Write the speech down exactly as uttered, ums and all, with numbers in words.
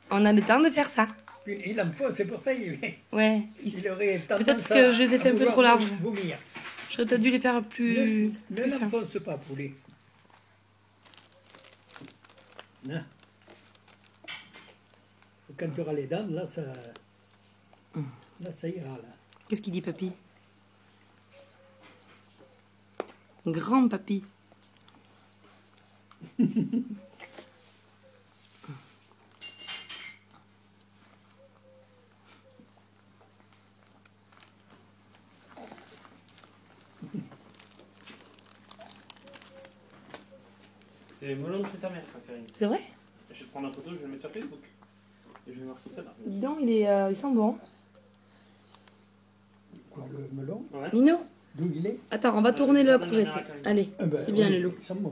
On a le temps de faire ça. Il en faut, c'est pour ça qu'il Ouais. Il... il aurait tendance Peut-être que je les ai fait à un peu vouloir trop larges. vomir. J'aurais peut-être dû les faire plus... Ne, ne plus fins. l'enfonce pas, poulet. Non. Quand tu auras les dents, là, ça, là, ça ira, là. Qu'est-ce qu'il dit, papy? Grand papy. C'est melon de chez ta mère, ça, Karine. C'est vrai? Je vais te prendre une photo, je vais le mettre sur Facebook. Et je vais marquer ça là. Dis donc, il, est, euh, il sent bon. Quoi, le melon? Ouais. Nino, D'où il est? attends, on va tourner la courgette. Allez, Ah ben, c'est bien oui, le loup. ça me